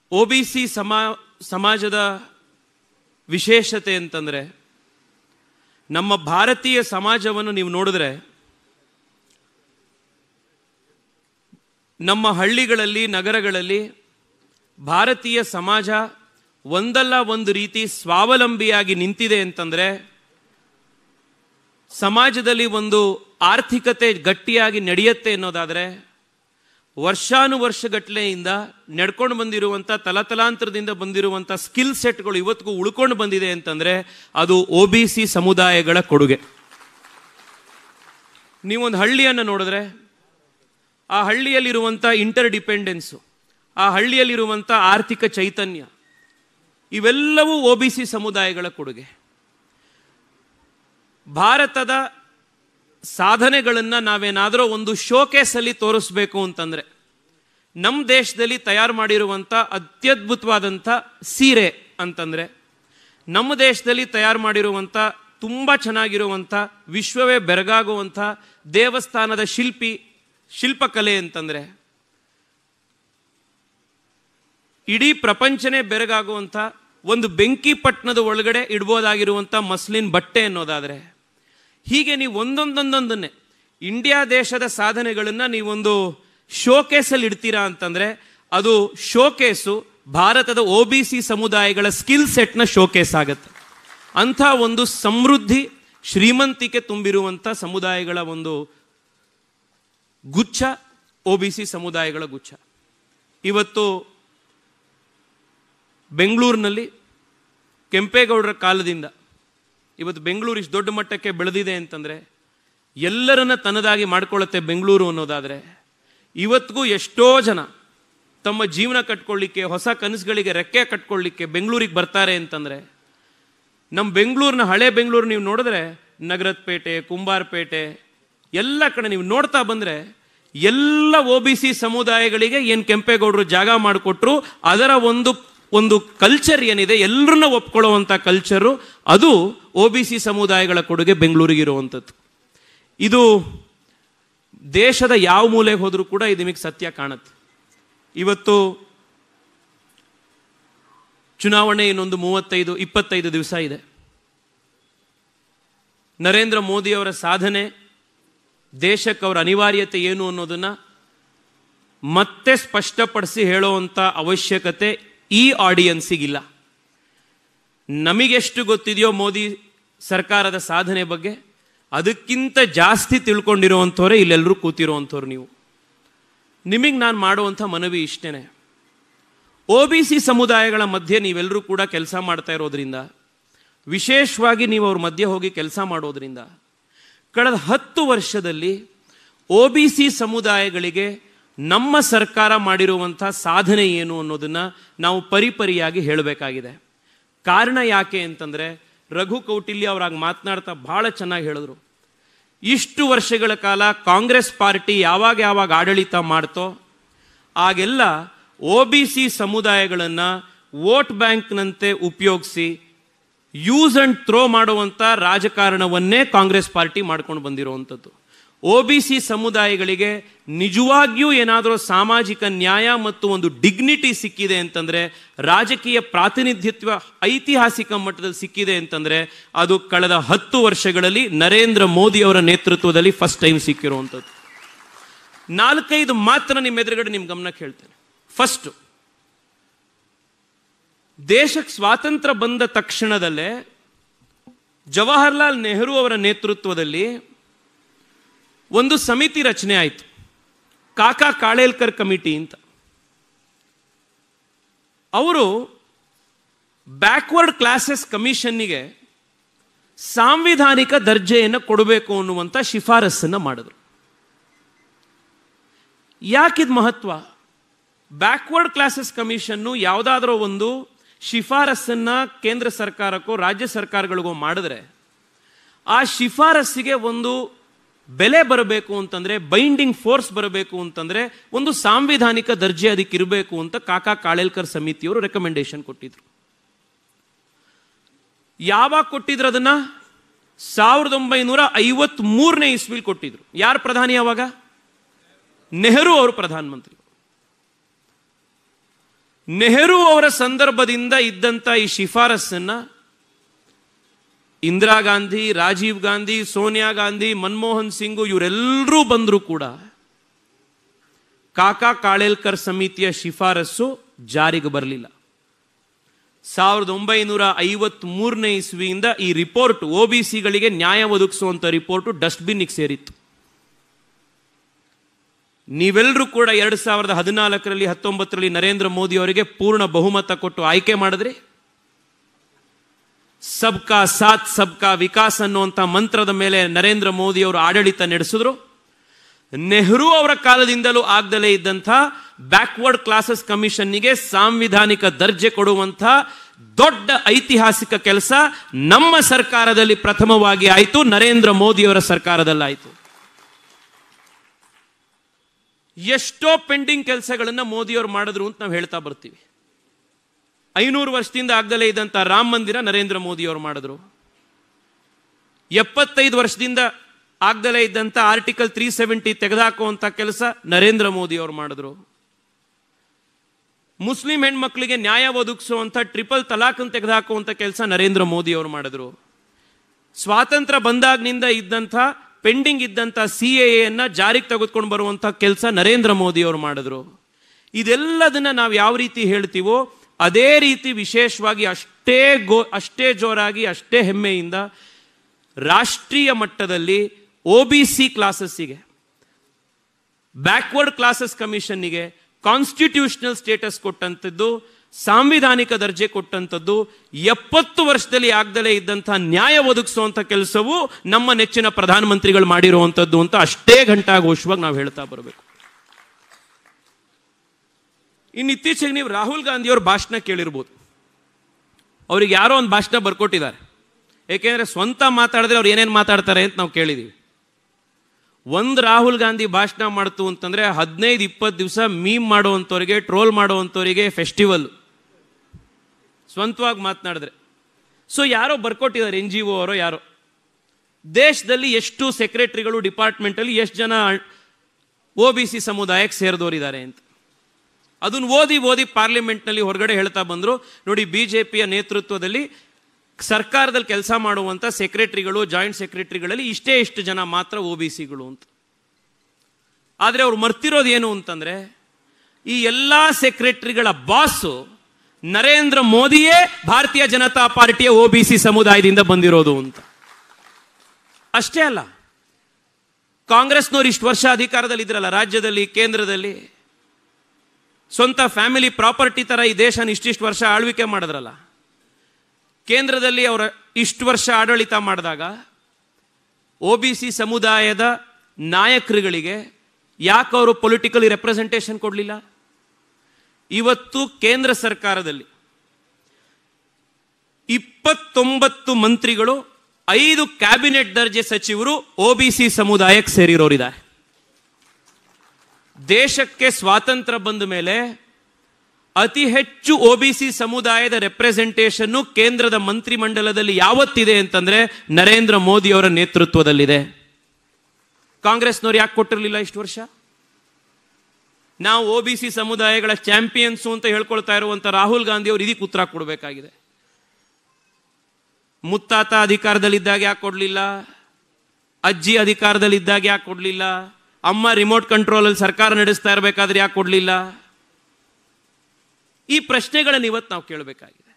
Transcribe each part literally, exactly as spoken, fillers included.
O B C ಸಮಾ ಸಮಾಜದ ವಿಶೇಷತೆ ಅಂತಂದರೆ, ನಮ್ಮ ಭಾರತೀಯ ಸಮಾಜವನ್ನು ನೀವು ನೋಡಿದ್ರೆ ನಮ್ಮ ಹಳ್ಳಿಗಳಲ್ಲಿ, ನಗರಗಳಲ್ಲಿ ಭಾರತೀಯ ಸಮಾಜ ಒಂದಲ್ಲ ಒಂದು ರೀತಿ ಸ್ವಾವಲಂಬಿಯಾಗಿ ನಿಂತಿದೆ ಅಂತಂದರೆ, ಸಮಾಜದಲ್ಲಿ ಒಂದು ಆರ್ಥಿಕತೆ ಗಟ್ಟಿಯಾಗಿ ನಡೆಯುತ್ತೆ ಅನ್ನೋದಾದರೆ, ವರ್ಷಾನುವರ್ಷಗಟ್ಟಲೆಯಿಂದ ನಡ್ಕೊಂಡು ಬಂದಿರುವಂಥ, ತಲತಲಾಂತರದಿಂದ ಬಂದಿರುವಂಥ ಸ್ಕಿಲ್ ಸೆಟ್ಗಳು ಇವತ್ತಿಗೂ ಉಳ್ಕೊಂಡು ಬಂದಿದೆ ಅಂತಂದರೆ ಅದು ಒ ಬಿ ಸಿ ಸಮುದಾಯಗಳ ಕೊಡುಗೆ. ನೀವೊಂದು ಹಳ್ಳಿಯನ್ನು ನೋಡಿದ್ರೆ ಆ ಹಳ್ಳಿಯಲ್ಲಿರುವಂಥ ಇಂಟರ್ ಡಿಪೆಂಡೆನ್ಸು, ಆ ಹಳ್ಳಿಯಲ್ಲಿರುವಂಥ ಆರ್ಥಿಕ ಚೈತನ್ಯ, ಇವೆಲ್ಲವೂ ಒ ಬಿ ಸಿ ಸಮುದಾಯಗಳ ಕೊಡುಗೆ. ಭಾರತದ ಸಾಧನೆಗಳನ್ನು ನಾವೇನಾದರೂ ಒಂದು ಶೋಕೇಸಲ್ಲಿ ತೋರಿಸ್ಬೇಕು ಅಂತಂದರೆ, ನಮ್ಮ ದೇಶದಲ್ಲಿ ತಯಾರು ಮಾಡಿರುವಂಥ ಅತ್ಯದ್ಭುತವಾದಂಥ ಸೀರೆ ಅಂತಂದರೆ, ನಮ್ಮ ದೇಶದಲ್ಲಿ ತಯಾರು ಮಾಡಿರುವಂಥ ತುಂಬ ಚೆನ್ನಾಗಿರುವಂಥ, ವಿಶ್ವವೇ ಬೆರಗಾಗುವಂಥ ದೇವಸ್ಥಾನದ ಶಿಲ್ಪಿ ಶಿಲ್ಪಕಲೆ ಅಂತಂದರೆ, ಇಡೀ ಪ್ರಪಂಚನೇ ಬೆರಗಾಗುವಂಥ ಒಂದು ಬೆಂಕಿ ಪಟ್ಟಣದ ಒಳಗಡೆ ಇಡ್ಬೋದಾಗಿರುವಂಥ ಮಸ್ಲಿನ್ ಬಟ್ಟೆ ಅನ್ನೋದಾದರೆ, ಹೀಗೆ ನೀವು ಒಂದೊಂದೊಂದೊಂದನ್ನೇ ಇಂಡಿಯಾ ದೇಶದ ಸಾಧನೆಗಳನ್ನು ನೀವೊಂದು ಶೋಕೇಸಲ್ಲಿ ಇಡ್ತೀರಾ ಅಂತಂದರೆ ಅದು ಶೋಕೇಸು ಭಾರತದ ಒ ಬಿ ಸಿ ಸಮುದಾಯಗಳ ಸ್ಕಿಲ್ ಸೆಟ್ನ ಶೋಕೇಸ್ ಆಗುತ್ತೆ. ಅಂಥ ಒಂದು ಸಮೃದ್ಧಿ, ಶ್ರೀಮಂತಿಕೆ ತುಂಬಿರುವಂಥ ಸಮುದಾಯಗಳ ಒಂದು ಗುಚ್ಛ ಒ ಬಿ ಸಿ ಸಮುದಾಯಗಳ ಗುಚ್ಛ. ಇವತ್ತು ಬೆಂಗಳೂರಿನಲ್ಲಿ ಕೆಂಪೇಗೌಡರ ಕಾಲದಿಂದ ಇವತ್ತು ಬೆಂಗಳೂರು ಇಷ್ಟು ದೊಡ್ಡ ಮಟ್ಟಕ್ಕೆ ಬೆಳೆದಿದೆ ಅಂತಂದರೆ, ಎಲ್ಲರನ್ನ ತನ್ನದಾಗಿ ಮಾಡ್ಕೊಳ್ಳುತ್ತೆ ಬೆಂಗಳೂರು ಅನ್ನೋದಾದರೆ, ಇವತ್ತಿಗೂ ಎಷ್ಟೋ ಜನ ತಮ್ಮ ಜೀವನ ಕಟ್ಕೊಳ್ಳಿಕ್ಕೆ, ಹೊಸ ಕನಸುಗಳಿಗೆ ರೆಕ್ಕೆ ಕಟ್ಕೊಳ್ಳಿಕ್ಕೆ ಬೆಂಗಳೂರಿಗೆ ಬರ್ತಾರೆ ಅಂತಂದರೆ, ನಮ್ಮ ಬೆಂಗಳೂರಿನ ಹಳೆ ಬೆಂಗಳೂರು ನೀವು ನೋಡಿದ್ರೆ ನಗರದ ಪೇಟೆ, ಕುಂಬಾರಪೇಟೆ ಎಲ್ಲ ಕಡೆ ನೀವು ನೋಡ್ತಾ ಬಂದರೆ ಎಲ್ಲ ಒ ಬಿ ಸಿ ಸಮುದಾಯಗಳಿಗೆ ಏನು ಕೆಂಪೇಗೌಡರು ಜಾಗ ಮಾಡಿಕೊಟ್ರು, ಅದರ ಒಂದು ಒಂದು ಕಲ್ಚರ್ ಏನಿದೆ, ಎಲ್ಲರನ್ನ ಒಪ್ಕೊಳ್ಳುವಂಥ ಕಲ್ಚರು, ಅದು ಒ ಬಿ ಸಿ ಸಮುದಾಯಗಳ ಕೊಡುಗೆ ಬೆಂಗಳೂರಿಗಿರುವಂಥದ್ದು. ಇದು ದೇಶದ ಯಾವ ಮೂಲೆಗೆ ಹೋದರೂ ಕೂಡ ಇದು ನಿಮಗೆ ಸತ್ಯ ಕಾಣುತ್ತೆ. ಇವತ್ತು ಚುನಾವಣೆ ಇನ್ನೊಂದು ಮೂವತ್ತೈದು ಇಪ್ಪತ್ತೈದು ದಿವಸ ಇದೆ. ನರೇಂದ್ರ ಮೋದಿಯವರ ಸಾಧನೆ, ದೇಶಕ್ಕೆ ಅವರ ಅನಿವಾರ್ಯತೆ ಏನು ಅನ್ನೋದನ್ನು ಮತ್ತೆ ಸ್ಪಷ್ಟಪಡಿಸಿ ಹೇಳುವಂಥ ಅವಶ್ಯಕತೆ ಈ ಆಡಿಯನ್ಸಿಗಿಲ್ಲ. ನಮಗೆಷ್ಟು ಗೊತ್ತಿದೆಯೋ ಮೋದಿ ಸರ್ಕಾರದ ಸಾಧನೆ ಬಗ್ಗೆ, ಅದಕ್ಕಿಂತ ಜಾಸ್ತಿ ತಿಳ್ಕೊಂಡಿರುವಂಥವ್ರೆ ಇಲ್ಲೆಲ್ಲರೂ ಕೂತಿರುವಂಥವ್ರು. ನೀವು ನಿಮಗೆ ನಾನು ಮಾಡುವಂಥ ಮನವಿ ಇಷ್ಟೇ, ಒ ಬಿ ಸಿ ಸಮುದಾಯಗಳ ಮಧ್ಯೆ ನೀವೆಲ್ಲರೂ ಕೂಡ ಕೆಲಸ ಮಾಡ್ತಾ ಇರೋದ್ರಿಂದ, ವಿಶೇಷವಾಗಿ ನೀವು ಅವ್ರ ಮಧ್ಯೆ ಹೋಗಿ ಕೆಲಸ ಮಾಡೋದ್ರಿಂದ, ಕಳೆದ ಹತ್ತು ವರ್ಷದಲ್ಲಿ ಒ ಬಿ ಸಿ ಸಮುದಾಯಗಳಿಗೆ ನಮ್ಮ ಸರ್ಕಾರ ಮಾಡಿರುವಂಥ ಸಾಧನೆ ಏನು ಅನ್ನೋದನ್ನು ನಾವು ಪರಿಪರಿಯಾಗಿ ಹೇಳಬೇಕಾಗಿದೆ. ಕಾರಣ ಯಾಕೆ ಅಂತಂದರೆ, ರಘು ಕೌಟಿಲ್ಯ ಅವರಾಗ ಮಾತನಾಡ್ತಾ ಭಾಳ ಚೆನ್ನಾಗಿ ಹೇಳಿದ್ರು. ಇಷ್ಟು ವರ್ಷಗಳ ಕಾಲ ಕಾಂಗ್ರೆಸ್ ಪಾರ್ಟಿ ಯಾವಾಗ ಯಾವಾಗ ಆಡಳಿತ ಮಾಡ್ತೋ ಆಗೆಲ್ಲ ಒ ಬಿ ಸಿ ಸಮುದಾಯಗಳನ್ನು ವೋಟ್ ಬ್ಯಾಂಕ್ನಂತೆ ಉಪಯೋಗಿಸಿ ಯೂಸ್ ಆ್ಯಂಡ್ ಥ್ರೋ ಮಾಡುವಂಥ ರಾಜಕಾರಣವನ್ನೇ ಕಾಂಗ್ರೆಸ್ ಪಾರ್ಟಿ ಮಾಡ್ಕೊಂಡು ಬಂದಿರುವಂಥದ್ದು. ಒ ಬಿ ಸಿ ಸಮುದಾಯಗಳಿಗೆ ನಿಜವಾಗಿಯೂ ಏನಾದರೂ ಸಾಮಾಜಿಕ ನ್ಯಾಯ ಮತ್ತು ಒಂದು ಡಿಗ್ನಿಟಿ ಸಿಕ್ಕಿದೆ ಅಂತಂದರೆ, ರಾಜಕೀಯ ಪ್ರಾತಿನಿಧಿತ್ವ ಐತಿಹಾಸಿಕ ಮಟ್ಟದಲ್ಲಿ ಸಿಕ್ಕಿದೆ ಅಂತಂದರೆ, ಅದು ಕಳೆದ ಹತ್ತು ವರ್ಷಗಳಲ್ಲಿ ನರೇಂದ್ರ ಮೋದಿ ಅವರ ನೇತೃತ್ವದಲ್ಲಿ ಫಸ್ಟ್ ಟೈಮ್ ಸಿಕ್ಕಿರುವಂಥದ್ದು. ನಾಲ್ಕೈದು ಮಾತ್ರ ನಿಮ್ಮ ಎದುರುಗಡೆ ನಿಮ್ಮ ಗಮನಕ್ಕೆ ಹೇಳ್ತೇನೆ. ಫಸ್ಟು, ದೇಶಕ್ಕೆ ಸ್ವಾತಂತ್ರ್ಯ ಬಂದ ತಕ್ಷಣದಲ್ಲೇ ಜವಾಹರ್ಲಾಲ್ ನೆಹರು ಅವರ ನೇತೃತ್ವದಲ್ಲಿ ಒಂದು ಸಮಿತಿ ರಚನೆ ಆಯಿತು, ಕಾಕಾ ಕಾಳೇಲ್ಕರ್ ಕಮಿಟಿ ಅಂತ. ಅವರು ಬ್ಯಾಕ್ವರ್ಡ್ ಕ್ಲಾಸಸ್ ಕಮಿಷನ್ನಿಗೆ ಸಾಂವಿಧಾನಿಕ ದರ್ಜೆಯನ್ನು ಕೊಡಬೇಕು ಅನ್ನುವಂಥ ಶಿಫಾರಸನ್ನು ಮಾಡಿದ್ರು. ಯಾಕಿದು ಮಹತ್ವ? ಬ್ಯಾಕ್ವರ್ಡ್ ಕ್ಲಾಸಸ್ ಕಮಿಷನ್ನು ಯಾವುದಾದ್ರೂ ಒಂದು ಶಿಫಾರಸನ್ನು ಕೇಂದ್ರ ಸರ್ಕಾರಕ್ಕೋ ರಾಜ್ಯ ಸರ್ಕಾರಗಳಿಗೋ ಮಾಡಿದ್ರೆ, ಆ ಶಿಫಾರಸ್ಸಿಗೆ ಒಂದು ಬೆಲೆ ಬರಬೇಕು ಅಂತಂದರೆ, ಬೈಂಡಿಂಗ್ ಫೋರ್ಸ್ ಬರಬೇಕು ಅಂತಂದರೆ, ಒಂದು ಸಾಂವಿಧಾನಿಕ ದರ್ಜೆ ಅದಕ್ಕೆ ಇರಬೇಕು ಅಂತ ಕಾಕಾ ಕಾಳೇಲ್ಕರ್ ಸಮಿತಿಯವರು ರೆಕಮೆಂಡೇಶನ್ ಕೊಟ್ಟಿದ್ರು. ಯಾವಾಗ ಕೊಟ್ಟಿದ್ರು ಅದನ್ನ? ಸಾವಿರದ ಒಂಬೈನೂರ ಐವತ್ತ್ ಮೂರನೇ ಇಸ್ವಿಲ್ ಕೊಟ್ಟಿದ್ರು. ಯಾರು ಪ್ರಧಾನಿ ಅವಾಗ? ನೆಹರು ಅವರು ಪ್ರಧಾನಮಂತ್ರಿ. ನೆಹರು ಅವರ ಸಂದರ್ಭದಿಂದ ಇದ್ದಂಥ ಈ ಶಿಫಾರಸ್ಸನ್ನ ಇಂದಿರಾ ಗಾಂಧಿ, ರಾಜೀವ್ ಗಾಂಧಿ, ಸೋನಿಯಾ ಗಾಂಧಿ, ಮನಮೋಹನ್ ಸಿಂಗು ಇವರೆಲ್ಲರೂ ಬಂದರೂ ಕೂಡ ಕಾಕಾ ಕಾಳೇಲ್ಕರ್ ಸಮಿತಿಯ ಶಿಫಾರಸ್ಸು ಜಾರಿಗೆ ಬರಲಿಲ್ಲ. ಸಾವಿರದ ಒಂಬೈನೂರ ಐವತ್ತ್ ಮೂರನೇ ಇಸ್ವಿಯಿಂದ ಈ ರಿಪೋರ್ಟ್ ಒ ಬಿ ಸಿಗಳಿಗೆ ನ್ಯಾಯ ಒದಗಿಸುವಂಥ ರಿಪೋರ್ಟು ಡಸ್ಟ್ಬಿನ್ನಿಗೆ ಸೇರಿತ್ತು. ನೀವೆಲ್ಲರೂ ಕೂಡ ಎರಡು ಸಾವಿರದ ಹದಿನಾಲ್ಕರಲ್ಲಿ ಹತ್ತೊಂಬತ್ತರಲ್ಲಿ ನರೇಂದ್ರ ಮೋದಿ ಅವರಿಗೆ ಪೂರ್ಣ ಬಹುಮತ ಕೊಟ್ಟು ಆಯ್ಕೆ ಮಾಡಿದ್ರಿ. ಸಬ್ಕಾ ಸಾಥ್ ಸಬ್ಕಾ ವಿಕಾಸ್ ಅನ್ನುವಂಥ ಮಂತ್ರದ ಮೇಲೆ ನರೇಂದ್ರ ಮೋದಿ ಅವರು ಆಡಳಿತ ನಡೆಸಿದ್ರು. ನೆಹರು ಅವರ ಕಾಲದಿಂದಲೂ ಆಗದಲೇ ಇದ್ದಂಥ ಬ್ಯಾಕ್ವರ್ಡ್ ಕ್ಲಾಸಸ್ ಕಮಿಷನ್ನಿಗೆ ಸಾಂವಿಧಾನಿಕ ದರ್ಜೆ ಕೊಡುವಂಥ ದೊಡ್ಡ ಐತಿಹಾಸಿಕ ಕೆಲಸ ನಮ್ಮ ಸರ್ಕಾರದಲ್ಲಿ ಪ್ರಥಮವಾಗಿ ಆಯಿತು, ನರೇಂದ್ರ ಮೋದಿ ಅವರ ಸರ್ಕಾರದಲ್ಲಾಯಿತು. ಎಷ್ಟೋ ಪೆಂಡಿಂಗ್ ಕೆಲಸಗಳನ್ನು ಮೋದಿಯವರು ಮಾಡಿದ್ರು ಅಂತ ನಾವು ಹೇಳ್ತಾ ಬರ್ತೀವಿ. ಐನೂರು ವರ್ಷದಿಂದ ಆಗದಲೇ ಇದ್ದಂಥ ರಾಮ ಮಂದಿರ ನರೇಂದ್ರ ಮೋದಿಯವರು ಮಾಡಿದ್ರು. ಎಪ್ಪತ್ತೈದು ವರ್ಷದಿಂದ ಆಗದಲೇ ಇದ್ದಂಥ ಆರ್ಟಿಕಲ್ ತ್ರೀ ಸೆವೆಂಟಿ ತೆಗೆದುಹಾಕುವಂಥ ಕೆಲಸ ನರೇಂದ್ರ ಮೋದಿಯವರು ಮಾಡಿದ್ರು. ಮುಸ್ಲಿಂ ಹೆಣ್ಮಕ್ಳಿಗೆ ನ್ಯಾಯ ಒದಗಿಸುವಂಥ ಟ್ರಿಪಲ್ ತಲಾಖನ್ನು ತೆಗೆದುಹಾಕುವಂಥ ಕೆಲಸ ನರೇಂದ್ರ ಮೋದಿಯವರು ಮಾಡಿದ್ರು. ಸ್ವಾತಂತ್ರ್ಯ ಬಂದಾಗಿನಿಂದ ಇದ್ದಂಥ ಪೆಂಡಿಂಗ್ ಇದ್ದಂಥ ಸಿ ಎ ಎನ್ನ ಜಾರಿಗೆ ತೆಗೆದುಕೊಂಡು ಬರುವಂಥ ಕೆಲಸ ನರೇಂದ್ರ ಮೋದಿಯವರು ಮಾಡಿದ್ರು. ಇದೆಲ್ಲದನ್ನ ನಾವು ಯಾವ ರೀತಿ ಹೇಳ್ತೀವೋ ಅದೇ ರೀತಿ ವಿಶೇಷವಾಗಿ ಅಷ್ಟೇ ಗೋ ಅಷ್ಟೇ ಜೋರಾಗಿ ಅಷ್ಟೇ ಹೆಮ್ಮೆಯಿಂದ ರಾಷ್ಟ್ರೀಯ ಮಟ್ಟದಲ್ಲಿ ಒ ಬಿ ಸಿ ಕ್ಲಾಸಸ್ಸಿಗೆ, ಬ್ಯಾಕ್ವರ್ಡ್ ಕ್ಲಾಸಸ್ ಕಮಿಷನ್ನಿಗೆ ಕಾನ್ಸ್ಟಿಟ್ಯೂಷನಲ್ ಸ್ಟೇಟಸ್ ಕೊಟ್ಟಂಥದ್ದು, ಸಾಂವಿಧಾನಿಕ ದರ್ಜೆ ಕೊಟ್ಟಂಥದ್ದು, ಎಪ್ಪತ್ತು ವರ್ಷದಲ್ಲಿ ಆಗದಲೇ ಇದ್ದಂಥ ನ್ಯಾಯ ಒದಗಿಸುವಂಥ ಕೆಲಸವು ನಮ್ಮ ನೆಚ್ಚಿನ ಪ್ರಧಾನಮಂತ್ರಿಗಳು ಮಾಡಿರುವಂಥದ್ದು ಅಂತ ಅಷ್ಟೇ ಘಂಟಾಘೋಷವಾಗಿ ನಾವು ಹೇಳ್ತಾ ಬರಬೇಕು. ಇನ್ನು ಇತ್ತೀಚೆಗೆ ನೀವು ರಾಹುಲ್ ಗಾಂಧಿಯವ್ರ ಭಾಷಣ ಕೇಳಿರ್ಬೋದು. ಅವ್ರಿಗೆ ಯಾರೋ ಒಂದು ಭಾಷಣ ಬರ್ಕೊಟ್ಟಿದ್ದಾರೆ. ಏಕೆಂದರೆ ಸ್ವಂತ ಮಾತಾಡಿದ್ರೆ ಅವ್ರು ಏನೇನು ಮಾತಾಡ್ತಾರೆ ಅಂತ ನಾವು ಕೇಳಿದ್ದೀವಿ. ಒಂದು ರಾಹುಲ್ ಗಾಂಧಿ ಭಾಷಣ ಮಾಡ್ತು ಅಂತಂದರೆ ಹದಿನೈದು ಇಪ್ಪತ್ತು ದಿವಸ ಮೀಮ್ ಮಾಡುವಂಥವ್ರಿಗೆ, ಟ್ರೋಲ್ ಮಾಡುವಂಥವರಿಗೆ ಫೆಸ್ಟಿವಲ್ ಸ್ವಂತವಾಗಿ ಮಾತನಾಡಿದ್ರೆ. ಸೊ ಯಾರೋ ಬರ್ಕೊಟ್ಟಿದ್ದಾರೆ, ಎನ್ ಜಿ ಒ ಅವರೋ ಯಾರೋ. ದೇಶದಲ್ಲಿ ಎಷ್ಟು ಸೆಕ್ರೆಟರಿಗಳು ಡಿಪಾರ್ಟ್ಮೆಂಟಲ್ಲಿ ಎಷ್ಟು ಜನ ಒ ಬಿ ಸಿ ಸಮುದಾಯಕ್ಕೆ ಸೇರಿದವರಿದ್ದಾರೆ ಅಂತ ಅದನ್ನು ಓದಿ ಓದಿ ಪಾರ್ಲಿಮೆಂಟ್ನಲ್ಲಿ ಹೊರಗಡೆ ಹೇಳ್ತಾ ಬಂದರು. ನೋಡಿ, ಬಿ ಜೆ ಪಿಯ ನೇತೃತ್ವದಲ್ಲಿ ಸರ್ಕಾರದಲ್ಲಿ ಕೆಲಸ ಮಾಡುವಂಥ ಸೆಕ್ರೆಟರಿಗಳು, ಜಾಯಿಂಟ್ ಸೆಕ್ರೆಟರಿಗಳಲ್ಲಿ ಇಷ್ಟೇ ಇಷ್ಟು ಜನ ಮಾತ್ರ ಒ ಬಿ ಸಿಗಳು ಅಂತ. ಆದರೆ ಅವ್ರು ಮರ್ತಿರೋದು ಏನು ಅಂತಂದರೆ, ಈ ಎಲ್ಲ ಸೆಕ್ರೆಟರಿಗಳ ಬಾಸು ನರೇಂದ್ರ ಮೋದಿಯೇ ಭಾರತೀಯ ಜನತಾ ಪಾರ್ಟಿಯ ಒ ಬಿ ಸಿ ಸಮುದಾಯದಿಂದ ಬಂದಿರೋದು ಅಂತ. ಅಷ್ಟೇ ಅಲ್ಲ, ಕಾಂಗ್ರೆಸ್ನವ್ರು ಇಷ್ಟು ವರ್ಷ ಅಧಿಕಾರದಲ್ಲಿ ಇದ್ರಲ್ಲ ರಾಜ್ಯದಲ್ಲಿ, ಕೇಂದ್ರದಲ್ಲಿ, ಸ್ವಂತ ಫ್ಯಾಮಿಲಿ ಪ್ರಾಪರ್ಟಿ ಥರ ಈ ದೇಶನ ಇಷ್ಟಿಷ್ಟು ವರ್ಷ ಆಳ್ವಿಕೆ ಮಾಡಿದ್ರಲ್ಲ. ಕೇಂದ್ರದಲ್ಲಿ ಅವರ ಇಷ್ಟು ವರ್ಷ ಆಡಳಿತ ಮಾಡಿದಾಗ ಒ ಬಿ ಸಿ ಸಮುದಾಯದ ನಾಯಕರುಗಳಿಗೆ ಯಾಕೆ ಅವರು ಪೊಲಿಟಿಕಲಿ ರೆಪ್ರೆಸೆಂಟೇಷನ್ ಕೊಡಲಿಲ್ಲ? ಇವತ್ತು ಕೇಂದ್ರ ಸರ್ಕಾರದಲ್ಲಿ ಇಪ್ಪತ್ತೊಂಬತ್ತು ಮಂತ್ರಿಗಳು, ಐದು ಕ್ಯಾಬಿನೆಟ್ ದರ್ಜೆ ಸಚಿವರು ಒ ಬಿ ಸಿ ಸಮುದಾಯಕ್ಕೆ ಸೇರಿರೋರಿದ್ದಾರೆ. ದೇಶಕ್ಕೆ ಸ್ವಾತಂತ್ರ್ಯ ಬಂದ ಮೇಲೆ ಅತಿ ಹೆಚ್ಚು ಒ ಬಿ ಸಿ ಸಮುದಾಯದ ರೆಪ್ರೆಸೆಂಟೇಷನ್ನು ಕೇಂದ್ರದ ಮಂತ್ರಿಮಂಡಲದಲ್ಲಿ ಯಾವತ್ತಿದೆ ಅಂತಂದ್ರೆ ನರೇಂದ್ರ ಮೋದಿ ಅವರ ನೇತೃತ್ವದಲ್ಲಿದೆ. ಕಾಂಗ್ರೆಸ್ನವ್ರು ಯಾಕೆ ಕೊಟ್ಟಿರಲಿಲ್ಲ ಇಷ್ಟು ವರ್ಷ? ನಾವು ಒ ಬಿ ಸಿ ಸಮುದಾಯಗಳ ಚಾಂಪಿಯನ್ಸು ಅಂತ ಹೇಳ್ಕೊಳ್ತಾ ಇರುವಂತ ರಾಹುಲ್ ಗಾಂಧಿ ಅವರು ಇದಕ್ಕೆ ಉತ್ತರ ಕೊಡಬೇಕಾಗಿದೆ. ಮುತ್ತಾತ ಅಧಿಕಾರದಲ್ಲಿದ್ದಾಗ ಯಾಕೆ ಕೊಡಲಿಲ್ಲ? ಅಜ್ಜಿ ಅಧಿಕಾರದಲ್ಲಿದ್ದಾಗ ಯಾಕೆ ಕೊಡಲಿಲ್ಲ? ಅಮ್ಮ ರಿಮೋಟ್ ಕಂಟ್ರೋಲಲ್ಲಿ ಸರ್ಕಾರ ನಡೆಸ್ತಾ ಇರಬೇಕಾದ್ರೆ ಯಾಕೆ ಕೊಡಲಿಲ್ಲ? ಈ ಪ್ರಶ್ನೆಗಳನ್ನು ಇವತ್ತು ನಾವು ಕೇಳಬೇಕಾಗಿದೆ.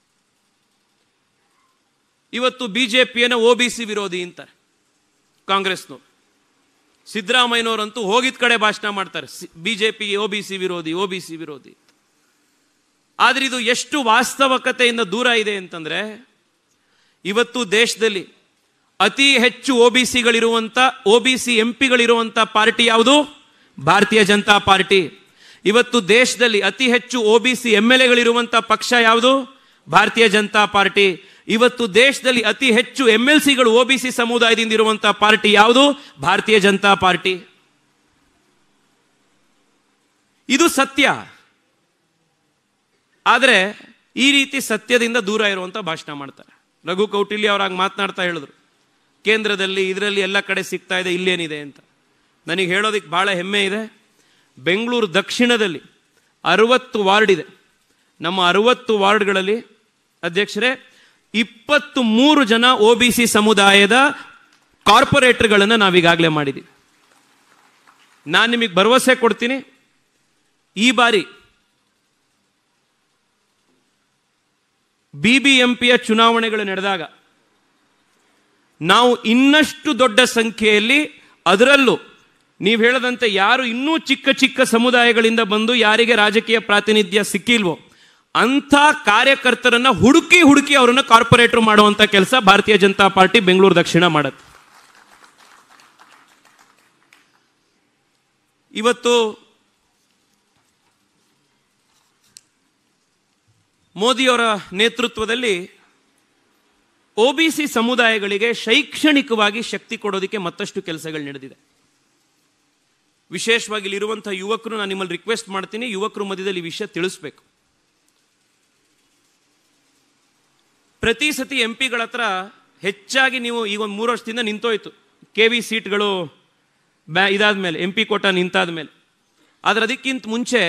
ಇವತ್ತು ಬಿ ಜೆ ಪಿಯನ್ನು ಒ ಬಿ ಸಿ ವಿರೋಧಿ ಅಂತಾರೆ ಕಾಂಗ್ರೆಸ್ನವರು. ಸಿದ್ದರಾಮಯ್ಯನವರಂತೂ ಹೋಗಿದ ಕಡೆ ಭಾಷಣ ಮಾಡ್ತಾರೆ, B J P O B C ವಿರೋಧಿ, ಒ ಬಿ ಸಿ ವಿರೋಧಿ. ಆದರೆ ಇದು ಎಷ್ಟು ವಾಸ್ತವಿಕತೆಯಿಂದ ದೂರ ಇದೆ ಅಂತಂದ್ರೆ, ಇವತ್ತು ದೇಶದಲ್ಲಿ ಅತಿ ಹೆಚ್ಚು ಒ ಬಿ ಸಿಗಳಿರುವಂಥ ಒ ಬಿ ಸಿ ಎಂ ಪಿಗಳಿರುವಂಥ ಪಾರ್ಟಿ ಯಾವುದು? ಭಾರತೀಯ ಜನತಾ ಪಾರ್ಟಿ. ಇವತ್ತು ದೇಶದಲ್ಲಿ ಅತಿ ಹೆಚ್ಚು O B C M L ಎಗಳಿರುವಂಥ ಪಕ್ಷ ಯಾವುದು? ಭಾರತೀಯ ಜನತಾ ಪಾರ್ಟಿ. ಇವತ್ತು ದೇಶದಲ್ಲಿ ಅತಿ ಹೆಚ್ಚು ಎಂ ಎಲ್ ಸಿಗಳು ಒ ಬಿ ಸಿ ಸಮುದಾಯದಿಂದ ಇರುವಂಥ ಪಾರ್ಟಿ ಯಾವುದು? ಭಾರತೀಯ ಜನತಾ ಪಾರ್ಟಿ. ಇದು ಸತ್ಯ. ಆದರೆ ಈ ರೀತಿ ಸತ್ಯದಿಂದ ದೂರ ಇರುವಂಥ ಭಾಷಣ ಮಾಡ್ತಾರೆ. ರಘು ಕೌಟಿಲ್ಯ ಅವರಾಗ ಮಾತನಾಡ್ತಾ ಹೇಳಿದ್ರು, ಕೇಂದ್ರದಲ್ಲಿ ಇದರಲ್ಲಿ ಎಲ್ಲ ಕಡೆ ಸಿಗ್ತಾ ಇದೆ, ಇಲ್ಲೇನಿದೆ ಅಂತ. ನನಗೆ ಹೇಳೋದಕ್ಕೆ ಭಾಳ ಹೆಮ್ಮೆ ಇದೆ. ಬೆಂಗಳೂರು ದಕ್ಷಿಣದಲ್ಲಿ ಅರವತ್ತು ವಾರ್ಡ್ ಇದೆ. ನಮ್ಮ ಅರವತ್ತು ವಾರ್ಡ್ಗಳಲ್ಲಿ ಅಧ್ಯಕ್ಷರೇ ಇಪ್ಪತ್ತು ಮೂರು ಜನ ಒ ಬಿ ಸಿ ಸಮುದಾಯದ ಕಾರ್ಪೊರೇಟರ್ಗಳನ್ನು ನಾವೀಗಾಗಲೇ ಮಾಡಿದ್ದೀವಿ. ನಾನು ನಿಮಗೆ ಭರವಸೆ ಕೊಡ್ತೀನಿ, ಈ ಬಾರಿ ಬಿ ಬಿ ಎಂ ಪಿಯ ಚುನಾವಣೆಗಳು ನಡೆದಾಗ ನಾವು ಇನ್ನಷ್ಟು ದೊಡ್ಡ ಸಂಖ್ಯೆಯಲ್ಲಿ, ಅದರಲ್ಲೂ ನೀವು ಹೇಳದಂತೆ ಯಾರು ಇನ್ನೂ ಚಿಕ್ಕ ಚಿಕ್ಕ ಸಮುದಾಯಗಳಿಂದ ಬಂದು ಯಾರಿಗೆ ರಾಜಕೀಯ ಪ್ರಾತಿನಿಧ್ಯ ಸಿಕ್ಕಿಲ್ವೋ ಅಂಥ ಕಾರ್ಯಕರ್ತರನ್ನ ಹುಡುಕಿ ಹುಡುಕಿ ಅವರನ್ನು ಕಾರ್ಪೊರೇಟರ್ ಮಾಡುವಂಥ ಕೆಲಸ ಭಾರತೀಯ ಜನತಾ ಪಾರ್ಟಿ ಬೆಂಗಳೂರು ದಕ್ಷಿಣ ಮಾಡುತ್ತೆ. ಇವತ್ತು ಮೋದಿಯವರ ನೇತೃತ್ವದಲ್ಲಿ ಒ ಬಿ ಸಿ ಸಮುದಾಯಗಳಿಗೆ ಶೈಕ್ಷಣಿಕವಾಗಿ ಶಕ್ತಿ ಕೊಡೋದಕ್ಕೆ ಮತ್ತಷ್ಟು ಕೆಲಸಗಳು ನಡೆದಿದೆ. ವಿಶೇಷವಾಗಿ ಇಲ್ಲಿರುವಂಥ ಯುವಕರು, ನಾನು ನಿಮ್ಮಲ್ಲಿ ರಿಕ್ವೆಸ್ಟ್ ಮಾಡ್ತೀನಿ, ಯುವಕರು ಮಧ್ಯದಲ್ಲಿ ಈ ವಿಷಯ ತಿಳಿಸ್ಬೇಕು. ಪ್ರತಿ ಸತಿ ಎಂ ಪಿಗಳ ಹತ್ರ ಹೆಚ್ಚಾಗಿ ನೀವು ಈಗ ಒಂದು ಮೂರು ವರ್ಷದಿಂದ ನಿಂತೋಯ್ತು ಕೆ ವಿ ಸೀಟ್ಗಳು ಬ್ಯಾ ಇದಾದ ಮೇಲೆ, ಎಂ ಪಿ ಕೋಟ ನಿಂತಾದ ಮೇಲೆ. ಆದರೆ ಅದಕ್ಕಿಂತ ಮುಂಚೆ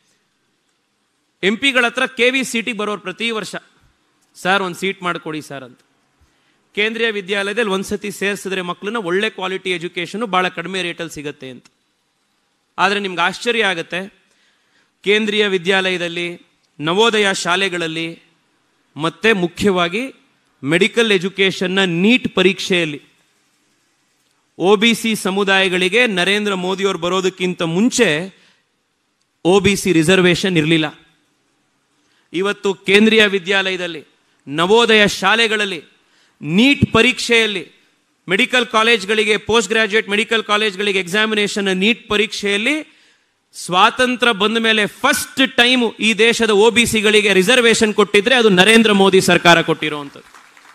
ಎಂ ಪಿಗಳ ಹತ್ರ ಕೆ ವಿ ಸೀಟಿಗೆ ಬರೋರು ಪ್ರತಿ ವರ್ಷ, ಸರ್ ಒಂದು ಸೀಟ್ ಮಾಡಿಕೊಡಿ ಸರ್ ಅಂತ. ಕೇಂದ್ರೀಯ ವಿದ್ಯಾಲಯದಲ್ಲಿ ಒಂದು ಸತಿ ಸೇರಿಸಿದ್ರೆ ಮಕ್ಕಳನ್ನ ಒಳ್ಳೆ ಕ್ವಾಲಿಟಿ ಎಜುಕೇಷನು ಭಾಳ ಕಡಿಮೆ ರೇಟಲ್ಲಿ ಸಿಗುತ್ತೆ ಅಂತ. ಆದರೆ ನಿಮ್ಗೆ ಆಶ್ಚರ್ಯ ಆಗುತ್ತೆ, ಕೇಂದ್ರೀಯ ವಿದ್ಯಾಲಯದಲ್ಲಿ, ನವೋದಯ ಶಾಲೆಗಳಲ್ಲಿ ಮತ್ತು ಮುಖ್ಯವಾಗಿ ಮೆಡಿಕಲ್ ಎಜುಕೇಷನ್ನ ನೀಟ್ ಪರೀಕ್ಷೆಯಲ್ಲಿ ಒ ಬಿ ಸಿ ಸಮುದಾಯಗಳಿಗೆ ನರೇಂದ್ರ ಮೋದಿಯವರು ಬರೋದಕ್ಕಿಂತ ಮುಂಚೆ ಒ ಬಿ ಸಿ ರಿಸರ್ವೇಷನ್ ಇರಲಿಲ್ಲ. ಇವತ್ತು ಕೇಂದ್ರೀಯ ವಿದ್ಯಾಲಯದಲ್ಲಿ, ನವೋದಯ ಶಾಲೆಗಳಲ್ಲಿ, ನೀಟ್ ಪರೀಕ್ಷೆಯಲ್ಲಿ, ಮೆಡಿಕಲ್ ಕಾಲೇಜ್ಗಳಿಗೆ, ಪೋಸ್ಟ್ ಗ್ರಾಜ್ಯುಯೇಟ್ ಮೆಡಿಕಲ್ ಕಾಲೇಜ್ಗಳಿಗೆ ಎಕ್ಸಾಮಿನೇಷನ್ ನೀಟ್ ಪರೀಕ್ಷೆಯಲ್ಲಿ ಸ್ವಾತಂತ್ರ್ಯ ಬಂದ ಮೇಲೆ ಫಸ್ಟ್ ಟೈಮು ಈ ದೇಶದ ಒ ಬಿ ಸಿಗಳಿಗೆ ರಿಸರ್ವೇಷನ್ ಕೊಟ್ಟಿದ್ರೆ ಅದು ನರೇಂದ್ರ ಮೋದಿ ಸರ್ಕಾರ ಕೊಟ್ಟಿರುವಂಥದ್ದು.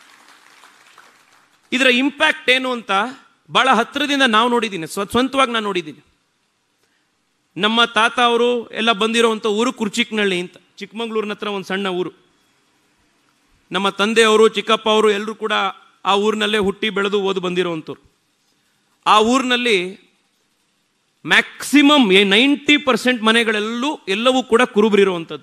ಇದರ ಇಂಪ್ಯಾಕ್ಟ್ ಏನು ಅಂತ ಬಹಳ ಹತ್ತಿರದಿಂದ ನಾವು ನೋಡಿದ್ದೀನಿ, ಸ್ವ ಸ್ವಂತವಾಗಿ ನಾನು ನೋಡಿದ್ದೀನಿ. ನಮ್ಮ ತಾತ ಅವರು ಎಲ್ಲ ಬಂದಿರೋವಂಥ ಊರು ಕುರ್ಚಿಕ್ನಳ್ಳಿ ಅಂತ, ಚಿಕ್ಕಮಂಗ್ಳೂರಿನ ಹತ್ರ ಒಂದು ಸಣ್ಣ ಊರು. ನಮ್ಮ ತಂದೆಯವರು, ಚಿಕ್ಕಪ್ಪ ಅವರು ಎಲ್ಲರೂ ಕೂಡ ಆ ಊರಿನಲ್ಲೇ ಹುಟ್ಟಿ ಬೆಳೆದು ಓದು ಬಂದಿರೋವಂಥವ್ರು. ಆ ಊರಿನಲ್ಲಿ ಮ್ಯಾಕ್ಸಿಮಮ್ ನೈಂಟಿ ಪರ್ಸೆಂಟ್ ಮನೆಗಳೆಲ್ಲೂ ಎಲ್ಲವೂ ಕೂಡ ಕುರುಬರಿರುವಂಥದ್ದು.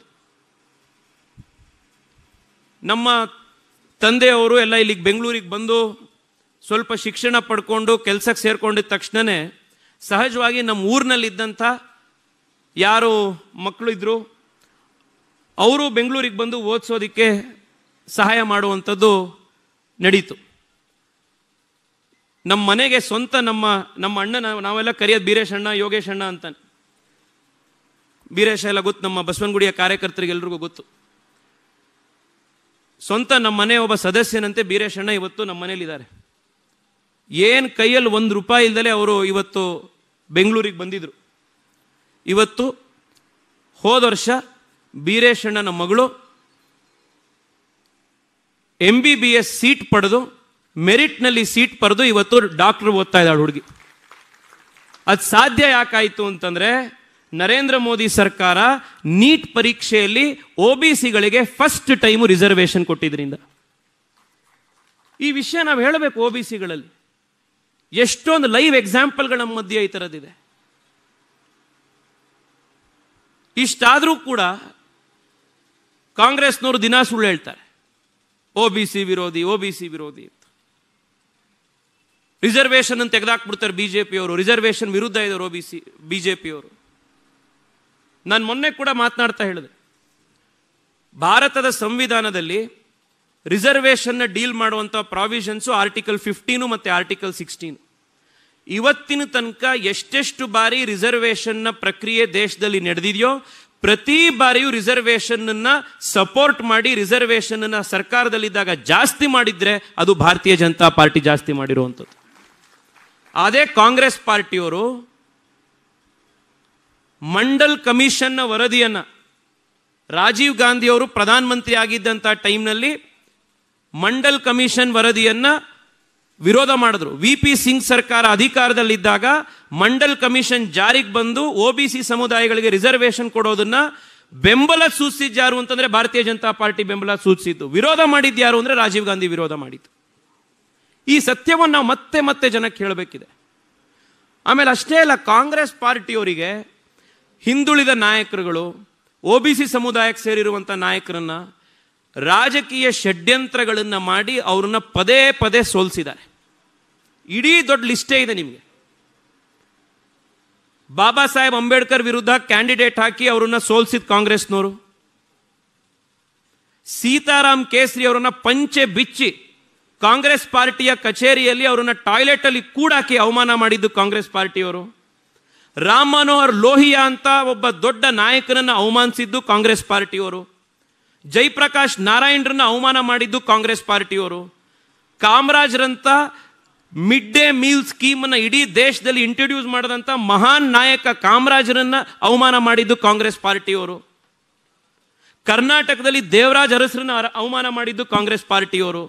ನಮ್ಮ ತಂದೆಯವರು ಎಲ್ಲ ಇಲ್ಲಿಗೆ ಬೆಂಗಳೂರಿಗೆ ಬಂದು ಸ್ವಲ್ಪ ಶಿಕ್ಷಣ ಪಡ್ಕೊಂಡು ಕೆಲಸಕ್ಕೆ ಸೇರ್ಕೊಂಡಿದ್ದ ತಕ್ಷಣವೇ ಸಹಜವಾಗಿ ನಮ್ಮ ಊರಿನಲ್ಲಿದ್ದಂಥ ಯಾರು ಮಕ್ಕಳು ಇದ್ದರು ಅವರು ಬೆಂಗಳೂರಿಗೆ ಬಂದು ಓದಿಸೋದಕ್ಕೆ ಸಹಾಯ ಮಾಡುವಂಥದ್ದು ನಡೀತು. ನಮ್ಮ ಮನೆಗೆ ಸ್ವಂತ ನಮ್ಮ ನಮ್ಮ ಅಣ್ಣ, ನಾವೆಲ್ಲ ಕರೆಯೋದು ಬೀರೇಶ್ ಅಣ್ಣ, ಯೋಗೇಶ್ ಅಣ್ಣ ಅಂತಾನೆ. ಬೀರೇಶ ಎಲ್ಲ ಗೊತ್ತು, ನಮ್ಮ ಬಸವನಗುಡಿಯ ಕಾರ್ಯಕರ್ತರಿಗೆ ಎಲ್ರಿಗೂ ಗೊತ್ತು. ಸ್ವಂತ ನಮ್ಮ ಮನೆ ಒಬ್ಬ ಸದಸ್ಯನಂತೆ ಬೀರೇಶ್ ಅಣ್ಣ ಇವತ್ತು ನಮ್ಮ ಮನೇಲಿದ್ದಾರೆ. ಏನು ಕೈಯಲ್ಲಿ ಒಂದು ರೂಪಾಯಿ ಇಲ್ದಲೆ ಅವರು ಇವತ್ತು ಬೆಂಗಳೂರಿಗೆ ಬಂದಿದ್ರು. ಇವತ್ತು ಹೋದ ವರ್ಷ ಬೀರೇಶ್ ಅಣ್ಣನ ಮಗಳು M B B S seat ಪಡೆದು, ಮೆರಿಟ್ನಲ್ಲಿ ಸೀಟ್ ಪಡೆದು ಇವತ್ತು ಡಾಕ್ಟರ್ ಓದ್ತಾ ಇದ್ದಾಳೆ ಹುಡುಗಿ. ಅದು ಸಾಧ್ಯ ಯಾಕಾಯಿತು ಅಂತಂದರೆ ನರೇಂದ್ರ ಮೋದಿ ಸರ್ಕಾರ ನೀಟ್ ಪರೀಕ್ಷೆಯಲ್ಲಿ ಒ ಬಿ ಸಿಗಳಿಗೆ ಫಸ್ಟ್ ಟೈಮು ರಿಸರ್ವೇಷನ್ ಕೊಟ್ಟಿದ್ರಿಂದ. ಈ ವಿಷಯ ನಾವು ಹೇಳಬೇಕು. ಒ ಬಿ ಸಿಗಳಲ್ಲಿ ಎಷ್ಟೊಂದು ಲೈವ್ ಎಕ್ಸಾಂಪಲ್ಗಳ ನಮ್ಮ ಮಧ್ಯೆ ಈ ಥರದ್ದಿದೆ. ಇಷ್ಟಾದರೂ ಕೂಡ ಕಾಂಗ್ರೆಸ್ನವರು ದಿನ ಸುಳ್ಳು ಹೇಳ್ತಾರೆ, ಒ ಬಿ ಸಿ ವಿರೋಧಿ, ಒ ಬಿ ಸಿ ವಿರೋಧಿ ಅಂತ. ರಿಸರ್ವೇಷನ್ ಅಂತ ತೆಗೆದಾಕ್ಬಿಡ್ತಾರೆ ಬಿಜೆಪಿಯವರು. ರಿಸರ್ವೇಷನ್ ವಿರುದ್ಧ ಇದ್ದಾರೆ ಒ ಬಿ ಸಿ ಬಿಜೆಪಿಯವರು. ನಾನು ಮೊನ್ನೆ ಕೂಡ ಮಾತನಾಡ್ತಾ ಹೇಳಿದೆ, ಭಾರತದ ಸಂವಿಧಾನದಲ್ಲಿ ರಿಸರ್ವೇಷನ್ನ ಡೀಲ್ ಮಾಡುವಂಥ ಪ್ರಾವಿಷನ್ಸು ಆರ್ಟಿಕಲ್ ಫಿಫ್ಟೀನು ಮತ್ತು ಆರ್ಟಿಕಲ್ ಸಿಕ್ಸ್ಟೀನು. ಇವತ್ತಿನ ತನಕ ಎಷ್ಟೆಷ್ಟು ಬಾರಿ ರಿಸರ್ವೇಷನ್ನ ಪ್ರಕ್ರಿಯೆ ದೇಶದಲ್ಲಿ ನಡೆದಿದೆಯೋ ಪ್ರತಿ ಬಾರಿಯೂ ರಿಸರ್ವೇಷನ್ನ ಸಪೋರ್ಟ್ ಮಾಡಿ, ರಿಸರ್ವೇಷನ್ನ ಸರ್ಕಾರದಲ್ಲಿದ್ದಾಗ ಜಾಸ್ತಿ ಮಾಡಿದ್ರೆ ಅದು ಭಾರತೀಯ ಜನತಾ ಪಾರ್ಟಿ ಜಾಸ್ತಿ ಮಾಡಿರುವಂಥದ್ದು. ಅದೇ ಕಾಂಗ್ರೆಸ್ ಪಾರ್ಟಿಯವರು ಮಂಡಲ್ ಕಮಿಷನ್ನ ವರದಿಯನ್ನು ರಾಜೀವ್ ಗಾಂಧಿಯವರು ಪ್ರಧಾನಮಂತ್ರಿ ಆಗಿದ್ದಂಥ ಟೈಮ್ನಲ್ಲಿ ಮಂಡಲ್ ಕಮಿಷನ್ ವರದಿಯನ್ನು ವಿರೋಧ ಮಾಡಿದ್ರು. ವಿ ಪಿ ಸಿಂಗ್ ಸರ್ಕಾರ ಅಧಿಕಾರದಲ್ಲಿದ್ದಾಗ ಮಂಡಲ್ ಕಮಿಷನ್ ಜಾರಿಗೆ ಬಂದು ಒ ಬಿ ಸಿ ಸಮುದಾಯಗಳಿಗೆ ರಿಸರ್ವೇಷನ್ ಕೊಡೋದನ್ನ ಬೆಂಬಲ ಸೂಚಿಸಿದ್ಯಾರು ಅಂತಂದ್ರೆ ಭಾರತೀಯ ಜನತಾ ಪಾರ್ಟಿ ಬೆಂಬಲ ಸೂಚಿಸಿದ್ದು. ವಿರೋಧ ಮಾಡಿದ್ಯಾರು ಅಂದ್ರೆ ರಾಜೀವ್ ಗಾಂಧಿ ವಿರೋಧ ಮಾಡಿದ್ದು. ಈ ಸತ್ಯವನ್ನು ನಾವು ಮತ್ತೆ ಮತ್ತೆ ಜನಕ್ಕೆ ಹೇಳಬೇಕಿದೆ. ಆಮೇಲೆ ಅಷ್ಟೇ ಅಲ್ಲ, ಕಾಂಗ್ರೆಸ್ ಪಾರ್ಟಿಯವರಿಗೆ ಹಿಂದುಳಿದ ನಾಯಕರುಗಳು, ಒ ಬಿ ಸಿ ಸಮುದಾಯಕ್ಕೆ ಸೇರಿರುವಂಥ ನಾಯಕರನ್ನ ರಾಜಕೀಯ ಷಡ್ಯಂತ್ರಗಳನ್ನು ಮಾಡಿ ಅವ್ರನ್ನ ಪದೇ ಪದೇ ಸೋಲಿಸಿದ್ದಾರೆ. ಇಡೀ ದೊಡ್ಡ ಲಿಸ್ಟೇ ಇದೆ ನಿಮಗೆ. ಬಾಬಾ ಸಾಹೇಬ್ ಅಂಬೇಡ್ಕರ್ ವಿರುದ್ಧ ಕ್ಯಾಂಡಿಡೇಟ್ ಹಾಕಿ ಅವರನ್ನ ಸೋಲಿಸಿದ ಕಾಂಗ್ರೆಸ್ನವರು, ಸೀತಾರಾಮ್ ಕೇಸರಿ ಅವರನ್ನ ಪಂಚೆ ಬಿಚ್ಚಿ ಕಾಂಗ್ರೆಸ್ ಪಾರ್ಟಿಯ ಕಚೇರಿಯಲ್ಲಿ ಅವರನ್ನ ಟಾಯ್ಲೆಟ್ ಅಲ್ಲಿ ಕೂಡಾಕಿ ಅವಮಾನ ಮಾಡಿದ್ದು ಕಾಂಗ್ರೆಸ್ ಪಾರ್ಟಿಯವರು, ರಾಮ್ ಮನೋಹರ್ ಲೋಹಿಯಾ ಅಂತ ಒಬ್ಬ ದೊಡ್ಡ ನಾಯಕನನ್ನ ಅವಮಾನಿಸಿದ್ದು ಕಾಂಗ್ರೆಸ್ ಪಾರ್ಟಿಯವರು, ಜಯಪ್ರಕಾಶ್ ನಾರಾಯಣರನ್ನ ಅವಮಾನ ಮಾಡಿದ್ದು ಕಾಂಗ್ರೆಸ್ ಪಾರ್ಟಿಯವರು, ಕಾಮರಾಜ್ರಂತ ಮಿಡ್ ಡೇ ಮೀಲ್ ಸ್ಕೀಮ್ ಅನ್ನ ಇಡೀ ದೇಶದಲ್ಲಿ ಇಂಟ್ರೊಡ್ಯೂಸ್ ಮಾಡಿದಂಥ ಮಹಾನ್ ನಾಯಕ ಕಾಮರಾಜರನ್ನ ಅವಮಾನ ಮಾಡಿದ್ದು ಕಾಂಗ್ರೆಸ್ ಪಾರ್ಟಿಯವರು, ಕರ್ನಾಟಕದಲ್ಲಿ ದೇವರಾಜ್ ಅರಸರನ್ನ ಅವಮಾನ ಮಾಡಿದ್ದು ಕಾಂಗ್ರೆಸ್ ಪಾರ್ಟಿಯವರು.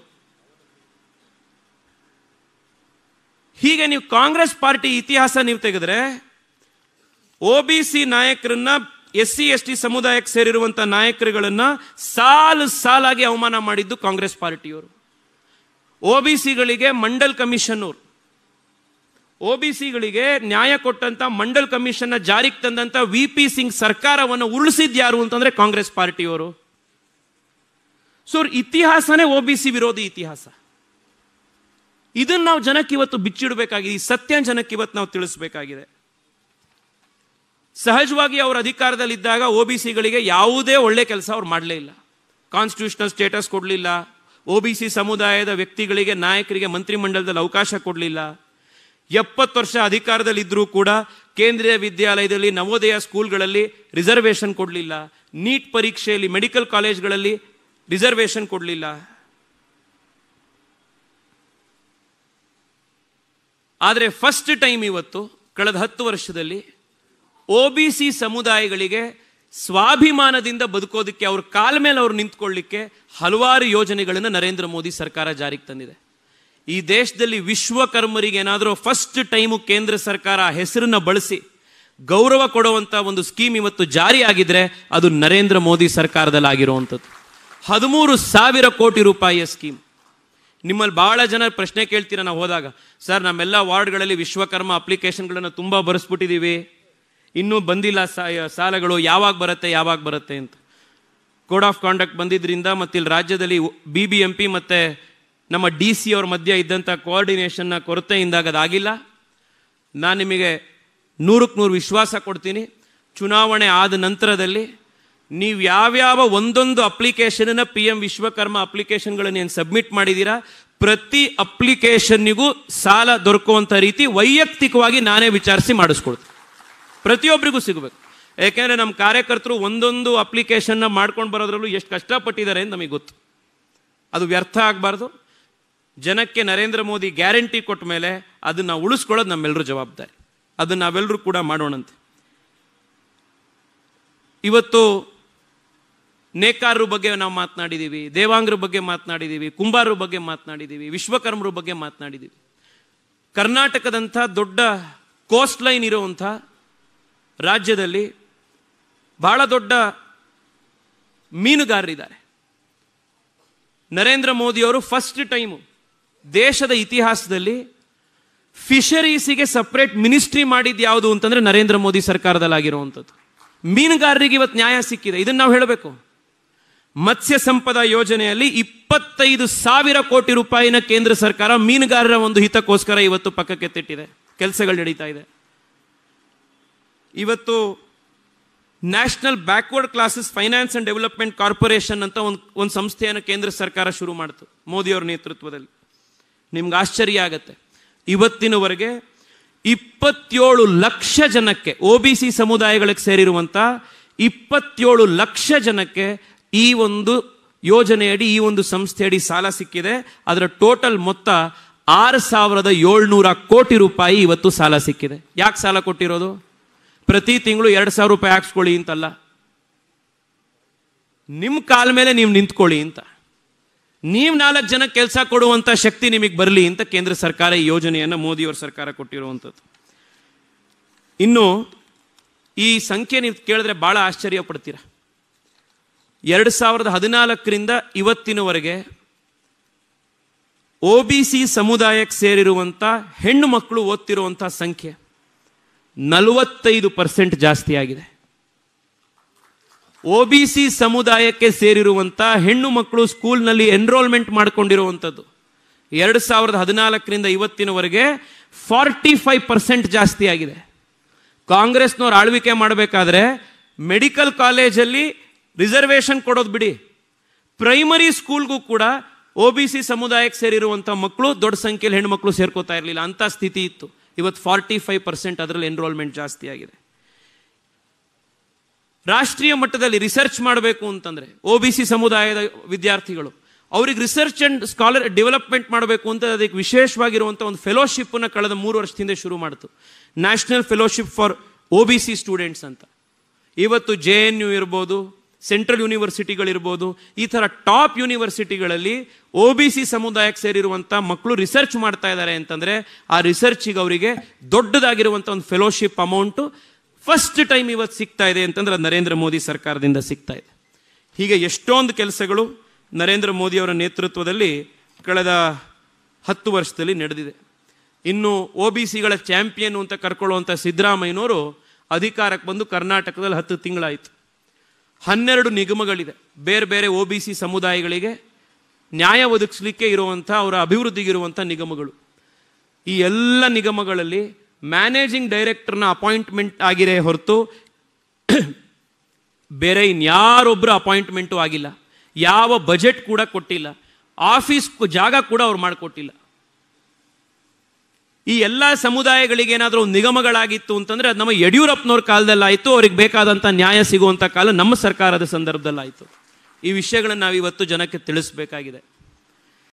ಹೀಗೆ ನೀವು ಕಾಂಗ್ರೆಸ್ ಪಾರ್ಟಿ ಇತಿಹಾಸ ನೀವು ತೆಗೆದ್ರೆ ಒ ಬಿ ಸಿ ನಾಯಕರನ್ನ, ಎಸ್ ಸಿ ಎಸ್ ಟಿ ಸಮುದಾಯಕ್ಕೆ ಸೇರಿರುವಂತಹ ನಾಯಕರುಗಳನ್ನ ಸಾಲು ಸಾಲಾಗಿ ಅವಮಾನ ಮಾಡಿದ್ದು ಕಾಂಗ್ರೆಸ್ ಪಾರ್ಟಿಯವರು. ಒ ಬಿ ಸಿಗಳಿಗೆ ಮಂಡಲ್ ಕಮಿಷನ್ ಅವರು, ಒ ಬಿ ಸಿಗಳಿಗೆ ನ್ಯಾಯ ಕೊಟ್ಟಂತ ಮಂಡಲ್ ಕಮಿಷನ್ ಜಾರಿಗೆ ತಂದಂತ ವಿ ಪಿ ಸಿಂಗ್ ಸರ್ಕಾರವನ್ನು ಉರುಳಿಸಿದ್ ಯಾರು ಅಂತಂದ್ರೆ ಕಾಂಗ್ರೆಸ್ ಪಾರ್ಟಿಯವರು. ಸೊ ಇತಿಹಾಸನೇ ಒ ಬಿ ಸಿ ವಿರೋಧಿ ಇತಿಹಾಸ. ಇದನ್ನ ನಾವು ಜನಕ್ಕೆ ಇವತ್ತು ಬಿಚ್ಚಿಡಬೇಕಾಗಿದೆ. ಈ ಸತ್ಯ ಜನಕ್ಕೆ ಇವತ್ತು ನಾವು ತಿಳಿಸಬೇಕಾಗಿದೆ. ಸಹಜವಾಗಿ ಅವರು ಅಧಿಕಾರದಲ್ಲಿದ್ದಾಗ ಒ ಬಿ ಸಿಗಳಿಗೆ ಯಾವುದೇ ಒಳ್ಳೆ ಕೆಲಸ ಅವ್ರು ಮಾಡಲೇ ಇಲ್ಲ. ಕಾನ್ಸ್ಟಿಟ್ಯೂಷನಲ್ ಸ್ಟೇಟಸ್ ಕೊಡಲಿಲ್ಲ, ಒ ಬಿ ಸಿ ಸಮುದಾಯದ ವ್ಯಕ್ತಿಗಳಿಗೆ, ನಾಯಕರಿಗೆ ಮಂತ್ರಿಮಂಡಲದಲ್ಲಿ ಅವಕಾಶ ಕೊಡಲಿಲ್ಲ. ಎಪ್ಪತ್ತು ವರ್ಷ ಅಧಿಕಾರದಲ್ಲಿದ್ದರೂ ಕೂಡ ಕೇಂದ್ರೀಯ ವಿದ್ಯಾಲಯದಲ್ಲಿ, ನವೋದಯ ಸ್ಕೂಲ್ಗಳಲ್ಲಿ ರಿಸರ್ವೇಷನ್ ಕೊಡಲಿಲ್ಲ. ನೀಟ್ ಪರೀಕ್ಷೆಯಲ್ಲಿ, ಮೆಡಿಕಲ್ ಕಾಲೇಜ್ಗಳಲ್ಲಿ ರಿಸರ್ವೇಷನ್ ಕೊಡಲಿಲ್ಲ. ಆದರೆ ಫಸ್ಟ್ ಟೈಮ್ ಇವತ್ತು ಕಳೆದ ಹತ್ತು ವರ್ಷದಲ್ಲಿ ಒ ಬಿ ಸಿ ಸಮುದಾಯಗಳಿಗೆ ಸ್ವಾಭಿಮಾನದಿಂದ ಬದುಕೋದಕ್ಕೆ, ಅವ್ರ ಕಾಲ ಮೇಲೆ ಅವ್ರು ನಿಂತ್ಕೊಳ್ಳಿಕ್ಕೆ ಹಲವಾರು ಯೋಜನೆಗಳನ್ನು ನರೇಂದ್ರ ಮೋದಿ ಸರ್ಕಾರ ಜಾರಿಗೆ ತಂದಿದೆ. ಈ ದೇಶದಲ್ಲಿ ವಿಶ್ವಕರ್ಮರಿಗೆ ಏನಾದರೂ ಫಸ್ಟ್ ಟೈಮು ಕೇಂದ್ರ ಸರ್ಕಾರ ಹೆಸರನ್ನ ಬಳಸಿ ಗೌರವ ಕೊಡುವಂಥ ಒಂದು ಸ್ಕೀಮ್ ಇವತ್ತು ಜಾರಿಯಾಗಿದ್ರೆ ಅದು ನರೇಂದ್ರ ಮೋದಿ ಸರ್ಕಾರದಲ್ಲಿ ಆಗಿರುವಂಥದ್ದು. ಹದಿಮೂರು ಸಾವಿರ ಕೋಟಿ ರೂಪಾಯಿಯ ಸ್ಕೀಮ್. ನಿಮ್ಮಲ್ಲಿ ಬಹಳ ಜನ ಪ್ರಶ್ನೆ ಕೇಳ್ತೀರ ನಾವು ಹೋದಾಗ, ಸರ್ ನಮ್ಮೆಲ್ಲ ವಾರ್ಡ್ಗಳಲ್ಲಿ ವಿಶ್ವಕರ್ಮ ಅಪ್ಲಿಕೇಶನ್ಗಳನ್ನು ತುಂಬ ಬರೆಸ್ಬಿಟ್ಟಿದ್ದೀವಿ, ಇನ್ನೂ ಬಂದಿಲ್ಲ ಸಾಲಗಳು, ಯಾವಾಗ ಬರುತ್ತೆ ಯಾವಾಗ ಬರುತ್ತೆ ಅಂತ. ಕೋಡ್ ಆಫ್ ಕಾಂಡಕ್ಟ್ ಬಂದಿದ್ದರಿಂದ ಮತ್ತು ಇಲ್ಲಿ ರಾಜ್ಯದಲ್ಲಿ ಬಿ ಬಿ ಎಂ ಪಿ ಮತ್ತು ನಮ್ಮ ಡಿ ಸಿ ಅವ್ರ ಮಧ್ಯೆ ಇದ್ದಂಥ ಕೋಆರ್ಡಿನೇಷನ್ನ ಕೊರತೆಯಿಂದಾಗ ಅದಾಗಿಲ್ಲ. ನಾನು ನಿಮಗೆ ನೂರಕ್ಕೆ ನೂರು ವಿಶ್ವಾಸ ಕೊಡ್ತೀನಿ, ಚುನಾವಣೆ ಆದ ನಂತರದಲ್ಲಿ ನೀವು ಯಾವ್ಯಾವ ಒಂದೊಂದು ಅಪ್ಲಿಕೇಶನ್ನ ಪಿ ಎಂ ವಿಶ್ವಕರ್ಮ ಅಪ್ಲಿಕೇಶನ್ಗಳನ್ನು ಏನು ಸಬ್ಮಿಟ್ ಮಾಡಿದ್ದೀರಾ, ಪ್ರತಿ ಅಪ್ಲಿಕೇಶನ್ನಿಗೂ ಸಾಲ ದೊರಕುವಂಥ ರೀತಿ ವೈಯಕ್ತಿಕವಾಗಿ ನಾನೇ ವಿಚಾರಿಸಿ ಮಾಡಿಸ್ಕೊಡ್ತೀನಿ. ಪ್ರತಿಯೊಬ್ಬರಿಗೂ ಸಿಗಬೇಕು. ಯಾಕೆಂದರೆ ನಮ್ಮ ಕಾರ್ಯಕರ್ತರು ಒಂದೊಂದು ಅಪ್ಲಿಕೇಶನ್ನ ಮಾಡ್ಕೊಂಡು ಬರೋದ್ರಲ್ಲೂ ಎಷ್ಟು ಕಷ್ಟಪಟ್ಟಿದ್ದಾರೆ ಅಂತ ನಮಗೆ ಗೊತ್ತು. ಅದು ವ್ಯರ್ಥ ಆಗಬಾರ್ದು. ಜನಕ್ಕೆ ನರೇಂದ್ರ ಮೋದಿ ಗ್ಯಾರಂಟಿ ಕೊಟ್ಟ ಮೇಲೆ ಅದನ್ನು ಉಳಿಸ್ಕೊಳ್ಳೋದು ನಮ್ಮೆಲ್ಲರೂ ಜವಾಬ್ದಾರಿ. ಅದನ್ನು ನಾವೆಲ್ಲರೂ ಕೂಡ ಮಾಡೋಣಂತೆ. ಇವತ್ತು ನೇಕಾರರ ಬಗ್ಗೆ ನಾವು ಮಾತನಾಡಿದ್ದೀವಿ, ದೇವಾಂಗರ ಬಗ್ಗೆ ಮಾತನಾಡಿದ್ದೀವಿ, ಕುಂಬಾರರ ಬಗ್ಗೆ ಮಾತನಾಡಿದ್ದೀವಿ, ವಿಶ್ವಕರ್ಮರ ಬಗ್ಗೆ ಮಾತನಾಡಿದ್ದೀವಿ. ಕರ್ನಾಟಕದಂಥ ದೊಡ್ಡ ಕೋಸ್ಟ್ ಲೈನ್ ಇರುವಂಥ ರಾಜ್ಯದಲ್ಲಿ ಬಹಳ ದೊಡ್ಡ ಮೀನುಗಾರರಿದ್ದಾರೆ. ನರೇಂದ್ರ ಮೋದಿಯವರು ಫಸ್ಟ್ ಟೈಮು ದೇಶದ ಇತಿಹಾಸದಲ್ಲಿ ಫಿಶರೀಸಿಗೆ ಸಪ್ರೇಟ್ ಮಿನಿಸ್ಟ್ರಿ ಮಾಡಿದ್ದು ಯಾವುದು ಅಂತಂದ್ರೆ ನರೇಂದ್ರ ಮೋದಿ ಸರ್ಕಾರದಲ್ಲಾಗಿರುವಂಥದ್ದು. ಮೀನುಗಾರರಿಗೆ ಇವತ್ತು ನ್ಯಾಯ ಸಿಕ್ಕಿದೆ. ಇದನ್ನು ನಾವು ಹೇಳಬೇಕು. ಮತ್ಸ್ಯ ಸಂಪದ ಯೋಜನೆಯಲ್ಲಿ ಇಪ್ಪತ್ತೈದು ಸಾವಿರ ಕೋಟಿ ರೂಪಾಯಿನ ಕೇಂದ್ರ ಸರ್ಕಾರ ಮೀನುಗಾರರ ಒಂದು ಹಿತಕ್ಕೋಸ್ಕರ ಇವತ್ತು ಪಕ್ಕಕ್ಕೆ ತಿಟ್ಟಿದೆ. ಕೆಲಸಗಳು ನಡೀತಾ ಇದೆ. ಇವತ್ತು national backward classes finance and development corporation ಅಂತ ಒಂದು ಒಂದು ಸಂಸ್ಥೆಯನ್ನು ಕೇಂದ್ರ ಸರ್ಕಾರ ಶುರು ಮಾಡಿತು ಮೋದಿಯವರ ನೇತೃತ್ವದಲ್ಲಿ. ನಿಮ್ಗೆ ಆಶ್ಚರ್ಯ ಆಗತ್ತೆ, ಇವತ್ತಿನವರೆಗೆ ಇಪ್ಪತ್ತೇಳು ಲಕ್ಷ ಜನಕ್ಕೆ, ಒ ಬಿ ಸಿ ಸಮುದಾಯಗಳಿಗೆ ಸೇರಿರುವಂಥ ಇಪ್ಪತ್ತೇಳು ಲಕ್ಷ ಜನಕ್ಕೆ ಈ ಒಂದು ಯೋಜನೆಯಡಿ, ಈ ಒಂದು ಸಂಸ್ಥೆಯಡಿ ಸಾಲ ಸಿಕ್ಕಿದೆ. ಅದರ ಟೋಟಲ್ ಮೊತ್ತ ಆರು ಸಾವಿರದ ಏಳ್ನೂರ ಕೋಟಿ ರೂಪಾಯಿ ಇವತ್ತು ಸಾಲ ಸಿಕ್ಕಿದೆ. ಯಾಕೆ ಸಾಲ ಕೊಟ್ಟಿರೋದು? ಪ್ರತಿ ತಿಂಗಳು ಎರಡು ಸಾವಿರ ರೂಪಾಯಿ ಹಾಕ್ಸ್ಕೊಳ್ಳಿ ಅಂತಲ್ಲ, ನಿಮ್ಮ ಕಾಲ ಮೇಲೆ ನೀವು ನಿಂತ್ಕೊಳ್ಳಿ ಅಂತ, ನೀವು ನಾಲ್ಕು ಜನ ಕೆಲಸ ಕೊಡುವಂಥ ಶಕ್ತಿ ನಿಮಗೆ ಬರಲಿ ಅಂತ ಕೇಂದ್ರ ಸರ್ಕಾರ ಈ ಯೋಜನೆಯನ್ನು ಮೋದಿಯವರ ಸರ್ಕಾರ ಕೊಟ್ಟಿರುವಂಥದ್ದು. ಇನ್ನು ಈ ಸಂಖ್ಯೆ ನೀವು ಕೇಳಿದ್ರೆ ಭಾಳ ಆಶ್ಚರ್ಯ ಪಡ್ತೀರ. ಎರಡು ಸಾವಿರದ ಹದಿನಾಲ್ಕರಿಂದ ಇವತ್ತಿನವರೆಗೆ ಒ ಬಿ ಸಿ ಸಮುದಾಯಕ್ಕೆ ಸೇರಿರುವಂಥ ಹೆಣ್ಣು ಮಕ್ಕಳು ಓದ್ತಿರುವಂಥ ಸಂಖ್ಯೆ ನಲವತ್ತೈದು ಪರ್ಸೆಂಟ್ ಜಾಸ್ತಿ ಆಗಿದೆ. ಒ ಬಿ ಸಿ ಸಮುದಾಯಕ್ಕೆ ಸೇರಿರುವಂಥ ಹೆಣ್ಣು ಮಕ್ಕಳು ಸ್ಕೂಲ್ನಲ್ಲಿ ಎನ್ರೋಲ್ಮೆಂಟ್ ಮಾಡಿಕೊಂಡಿರುವಂಥದ್ದು ಎರಡು ಸಾವಿರದ ಹದಿನಾಲ್ಕರಿಂದ ಇವತ್ತಿನವರೆಗೆ ಫಾರ್ಟಿ ಫೈವ್ ಪರ್ಸೆಂಟ್ ಜಾಸ್ತಿ ಆಗಿದೆ. ಕಾಂಗ್ರೆಸ್ನವ್ರು ಆಳ್ವಿಕೆ ಮಾಡಬೇಕಾದ್ರೆ ಮೆಡಿಕಲ್ ಕಾಲೇಜಲ್ಲಿ ರಿಸರ್ವೇಷನ್ ಕೊಡೋದು ಬಿಡಿ, ಪ್ರೈಮರಿ ಸ್ಕೂಲ್ಗೂ ಕೂಡ ಒ ಬಿ ಸಿ ಸಮುದಾಯಕ್ಕೆ ಸೇರಿರುವಂಥ ಮಕ್ಕಳು ದೊಡ್ಡ ಸಂಖ್ಯೆಯಲ್ಲಿ ಹೆಣ್ಣು ಮಕ್ಕಳು ಸೇರ್ಕೋತಾ ಇರಲಿಲ್ಲ, ಅಂಥ ಸ್ಥಿತಿ ಇತ್ತು. ಇವತ್ತು ಫಾರ್ಟಿ ಫೈವ್ ಪರ್ಸೆಂಟ್ ಅದರಲ್ಲಿ ಎನ್ರೋಲ್ಮೆಂಟ್ ಜಾಸ್ತಿ ಆಗಿದೆ. ರಾಷ್ಟ್ರೀಯ ಮಟ್ಟದಲ್ಲಿ ರಿಸರ್ಚ್ ಮಾಡಬೇಕು ಅಂತಂದರೆ ಒ ಬಿ ಸಿ ಸಮುದಾಯದ ವಿದ್ಯಾರ್ಥಿಗಳು ಅವ್ರಿಗೆ ರಿಸರ್ಚ್ ಆ್ಯಂಡ್ ಸ್ಕಾಲರ್ ಡೆವಲಪ್ಮೆಂಟ್ ಮಾಡಬೇಕು ಅಂತ ಅದಕ್ಕೆ ವಿಶೇಷವಾಗಿರುವಂಥ ಒಂದು ಫೆಲೋಶಿಪ್ಪನ್ನು ಕಳೆದ ಮೂರು ವರ್ಷದಿಂದ ಶುರು ಮಾಡಿತು, national fellowship for O B C students ಅಂತ. ಇವತ್ತು ಜೆ ಎನ್ ಯು ಇರ್ಬೋದು, ಸೆಂಟ್ರಲ್ ಯೂನಿವರ್ಸಿಟಿಗಳಿರ್ಬೋದು, ಈ ಥರ ಟಾಪ್ ಯೂನಿವರ್ಸಿಟಿಗಳಲ್ಲಿ ಒ ಬಿ ಸಿ ಸಮುದಾಯಕ್ಕೆ ಸೇರಿರುವಂಥ ಮಕ್ಕಳು ರಿಸರ್ಚ್ ಮಾಡ್ತಾ ಇದ್ದಾರೆ ಅಂತಂದರೆ ಆ ರಿಸರ್ಚಿಗೆ ಅವರಿಗೆ ದೊಡ್ಡದಾಗಿರುವಂಥ ಒಂದು ಫೆಲೋಶಿಪ್ ಅಮೌಂಟು ಫಸ್ಟ್ ಟೈಮ್ ಇವತ್ತು ಸಿಗ್ತಾ ಇದೆ ಅಂತಂದ್ರೆ ಅದು ನರೇಂದ್ರ ಮೋದಿ ಸರ್ಕಾರದಿಂದ ಸಿಗ್ತಾ ಇದೆ. ಹೀಗೆ ಎಷ್ಟೊಂದು ಕೆಲಸಗಳು ನರೇಂದ್ರ ಮೋದಿಯವರ ನೇತೃತ್ವದಲ್ಲಿ ಕಳೆದ ಹತ್ತು ವರ್ಷದಲ್ಲಿ ನಡೆದಿದೆ. ಇನ್ನು ಒ ಬಿ ಸಿಗಳ ಚಾಂಪಿಯನ್ ಅಂತ ಕರ್ಕೊಳ್ಳುವಂಥ ಸಿದ್ದರಾಮಯ್ಯನವರು ಅಧಿಕಾರಕ್ಕೆ ಬಂದು ಕರ್ನಾಟಕದಲ್ಲಿ ಹತ್ತು ತಿಂಗಳಾಯಿತು. ಹನ್ನೆರಡು ನಿಗಮಗಳಿದೆ ಬೇರೆ ಬೇರೆ ಒ ಬಿ ಸಿ ಸಮುದಾಯಗಳಿಗೆ ನ್ಯಾಯ ಒದಗಿಸ್ಲಿಕ್ಕೆ ಇರುವಂಥ ಅವರ ಅಭಿವೃದ್ಧಿಗಿರುವಂಥ ನಿಗಮಗಳು. ಈ ಎಲ್ಲ ನಿಗಮಗಳಲ್ಲಿ ಮ್ಯಾನೇಜಿಂಗ್ ಡೈರೆಕ್ಟರ್ನ ಅಪಾಯಿಂಟ್ಮೆಂಟ್ ಆಗಿದೆ ಹೊರತು ಬೇರೆ ಇನ್ಯಾರೊಬ್ಬರು ಅಪಾಯಿಂಟ್ಮೆಂಟು ಆಗಿಲ್ಲ. ಯಾವ ಬಜೆಟ್ ಕೂಡ ಕೊಟ್ಟಿಲ್ಲ, ಆಫೀಸ್ ಜಾಗ ಕೂಡ ಅವ್ರು ಮಾಡಿಕೊಟ್ಟಿಲ್ಲ. ಈ ಎಲ್ಲ ಸಮುದಾಯಗಳಿಗೆ ಏನಾದರೂ ನಿಗಮಗಳಾಗಿತ್ತು ಅಂತಂದರೆ ಅದು ನಮ್ಮ ಯಡಿಯೂರಪ್ಪನವ್ರ ಕಾಲದಲ್ಲಾಯಿತು, ಅವ್ರಿಗೆ ಬೇಕಾದಂಥ ನ್ಯಾಯ ಸಿಗುವಂಥ ಕಾಲ ನಮ್ಮ ಸರ್ಕಾರದ ಸಂದರ್ಭದಲ್ಲಾಯಿತು. ಈ ವಿಷಯಗಳನ್ನು ನಾವಿವತ್ತು ಜನಕ್ಕೆ ತಿಳಿಸ್ಬೇಕಾಗಿದೆ.